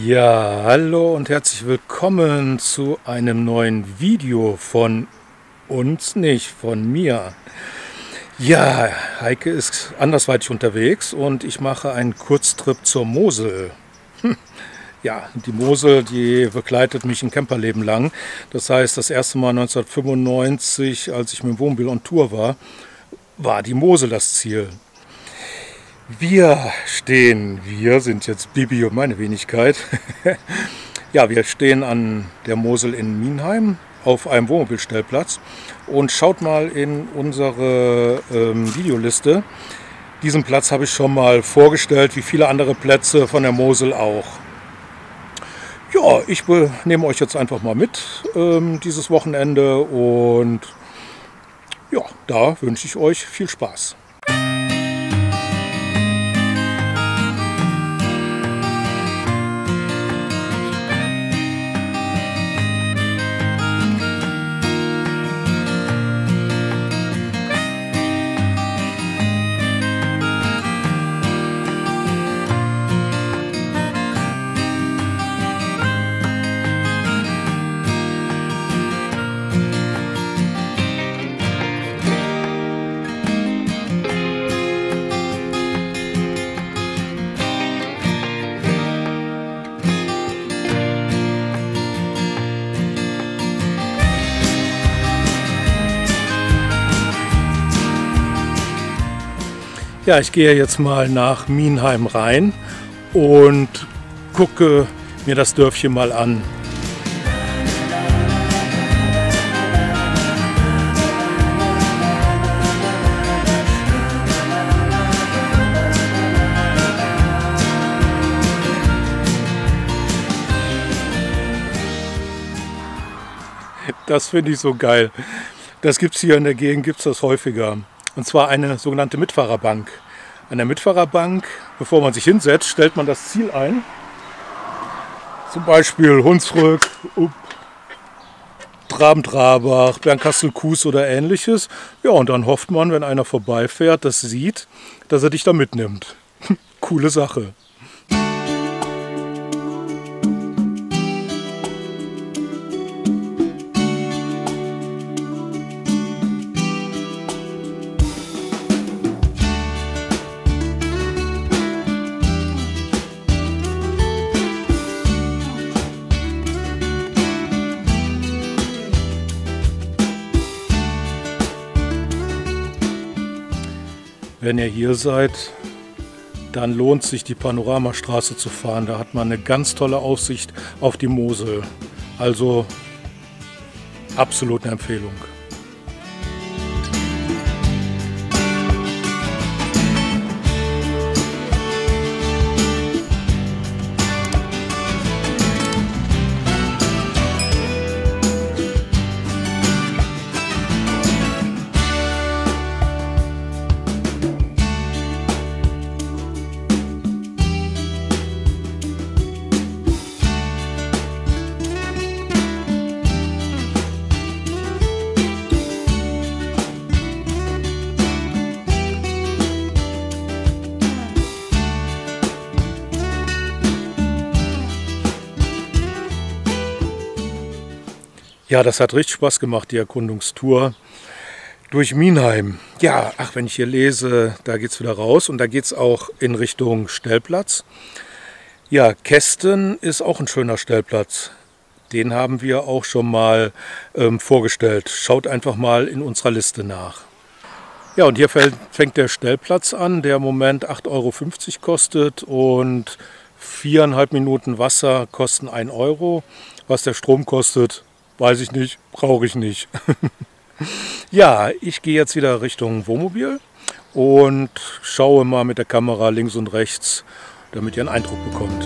Ja, hallo und herzlich willkommen zu einem neuen Video von uns, nicht von mir. Ja, Heike ist andersweitig unterwegs und ich mache einen Kurztrip zur Mosel. Ja, die Mosel, die begleitet mich ein Camperleben lang. Das heißt, das erste Mal 1995, als ich mit dem Wohnmobil on Tour war, war die Mosel das Ziel. Wir sind jetzt Bibi und meine Wenigkeit. Ja, wir stehen an der Mosel in Mienheim auf einem Wohnmobilstellplatz und schaut mal in unsere Videoliste. Diesen Platz habe ich schon mal vorgestellt, wie viele andere Plätze von der Mosel auch. Ja, ich nehme euch jetzt einfach mal mit dieses Wochenende und ja, da wünsche ich euch viel Spaß. Ja, ich gehe jetzt mal nach Mienheim rein und gucke mir das Dörfchen mal an. Das finde ich so geil. Das gibt es hier in der Gegend, gibt es das häufiger. Und zwar eine sogenannte Mitfahrerbank. An der Mitfahrerbank, bevor man sich hinsetzt, stellt man das Ziel ein. Zum Beispiel Hunsrück, Traben-Trabach, Bernkastel-Kues oder ähnliches. Ja, und dann hofft man, wenn einer vorbeifährt, das sieht, dass er dich da mitnimmt. Coole Sache. Wenn ihr hier seid, dann lohnt sich die Panoramastraße zu fahren. Da hat man eine ganz tolle Aussicht auf die Mosel. Also absolut eine Empfehlung. Ja, das hat richtig Spaß gemacht, die Erkundungstour durch Mienheim. Ja, ach, wenn ich hier lese, da geht es wieder raus und da geht es auch in Richtung Stellplatz. Ja, Kästen ist auch ein schöner Stellplatz. Den haben wir auch schon mal vorgestellt. Schaut einfach mal in unserer Liste nach. Ja, und hier fängt der Stellplatz an, der im Moment 8,50 € kostet und 4,5 Minuten Wasser kosten 1 €. Was der Strom kostet, weiß ich nicht, brauche ich nicht. Ja, ich gehe jetzt wieder Richtung Wohnmobil und schaue mal mit der Kamera links und rechts, damit ihr einen Eindruck bekommt.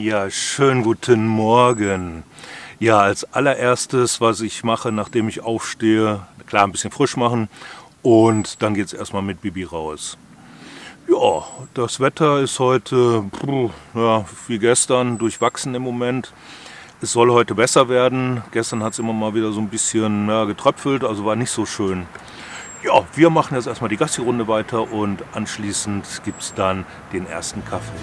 Ja, schönen guten Morgen. Ja, als allererstes, was ich mache, nachdem ich aufstehe, klar ein bisschen frisch machen und dann geht es erstmal mit Bibi raus. Ja, das Wetter ist heute, ja, wie gestern, durchwachsen im Moment. Es soll heute besser werden. Gestern hat es immer mal wieder so ein bisschen getröpfelt, also war nicht so schön. Ja, wir machen jetzt erstmal die Gassi-Runde weiter und anschließend gibt es dann den ersten Kaffee.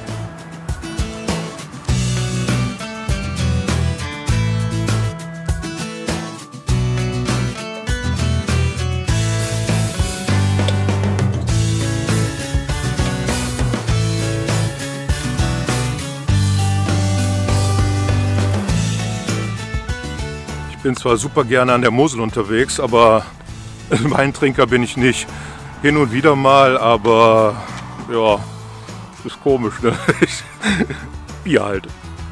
Ich bin zwar super gerne an der Mosel unterwegs, aber Weintrinker bin ich nicht. Hin und wieder mal, aber ja, ist komisch, ne? Bier halt.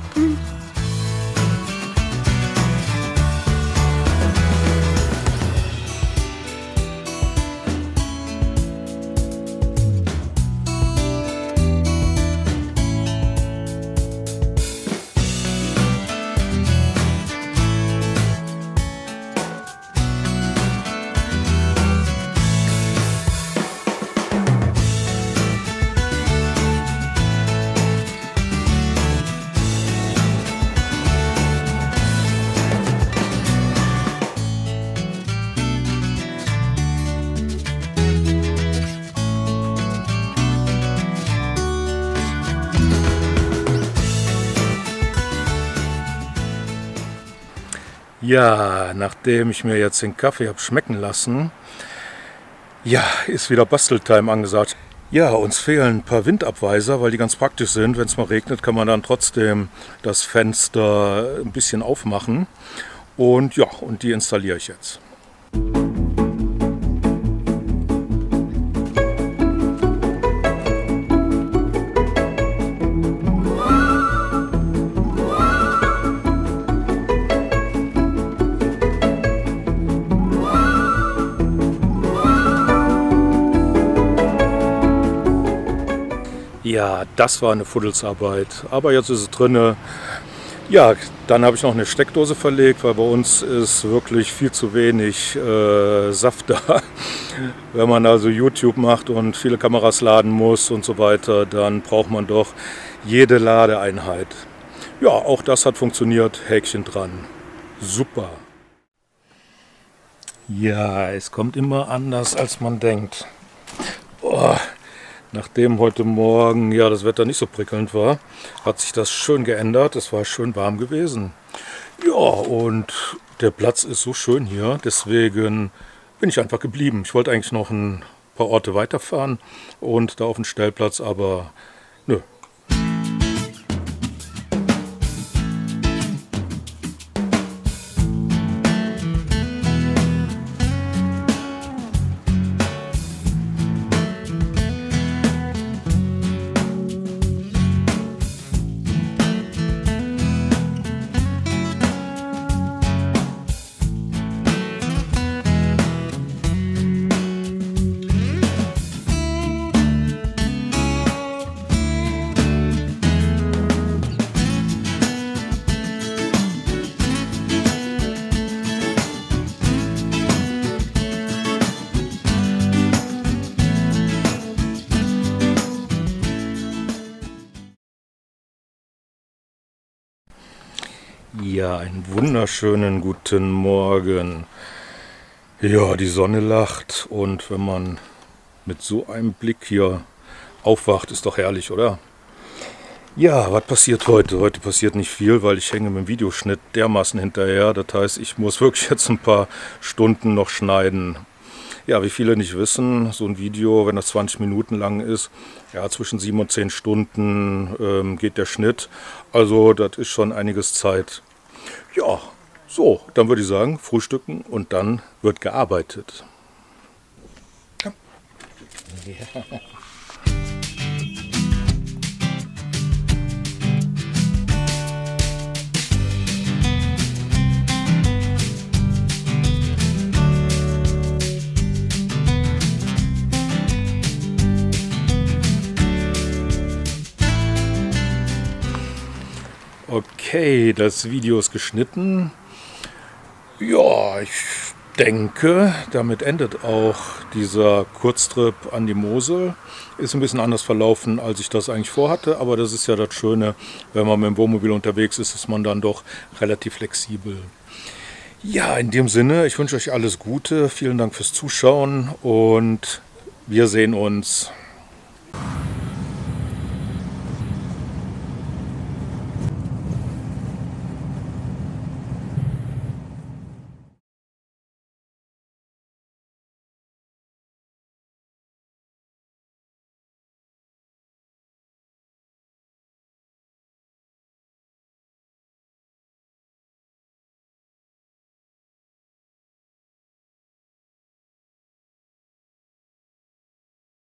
Ja, nachdem ich mir jetzt den Kaffee habe schmecken lassen, ja, ist wieder Basteltime angesagt. Ja, uns fehlen ein paar Windabweiser, weil die ganz praktisch sind. Wenn es mal regnet, kann man dann trotzdem das Fenster ein bisschen aufmachen. Und ja, und die installiere ich jetzt. Ja, das war eine Fuddelsarbeit, aber jetzt ist es drin. Ja, dann habe ich noch eine Steckdose verlegt, weil bei uns ist wirklich viel zu wenig Saft da. Wenn man also YouTube macht und viele Kameras laden muss und so weiter, dann braucht man doch jede Ladeeinheit. Ja, auch das hat funktioniert, Häkchen dran. Super. Ja, es kommt immer anders, als man denkt. Oh. Nachdem heute Morgen ja das Wetter nicht so prickelnd war, hat sich das schön geändert. Es war schön warm gewesen. Ja, und der Platz ist so schön hier, deswegen bin ich einfach geblieben. Ich wollte eigentlich noch ein paar Orte weiterfahren und da auf den Stellplatz, aber nö. Ja, einen wunderschönen guten Morgen. Ja, die Sonne lacht und wenn man mit so einem Blick hier aufwacht, ist doch herrlich, oder? Ja, was passiert heute? Heute passiert nicht viel, weil ich hänge mit dem Videoschnitt dermaßen hinterher. Das heißt, ich muss wirklich jetzt ein paar Stunden noch schneiden. Ja, wie viele nicht wissen, so ein Video, wenn das 20 Minuten lang ist, ja, zwischen 7 und 10 Stunden geht der Schnitt. Also das ist schon einiges Zeit. Ja, so, dann würde ich sagen, frühstücken und dann wird gearbeitet. Komm. Ja. Okay, das Video ist geschnitten. Ja, ich denke, damit endet auch dieser Kurztrip an die Mosel. Ist ein bisschen anders verlaufen, als ich das eigentlich vorhatte, aber das ist ja das Schöne, wenn man mit dem Wohnmobil unterwegs ist, ist man dann doch relativ flexibel. Ja, in dem Sinne, ich wünsche euch alles Gute, vielen Dank fürs Zuschauen und wir sehen uns.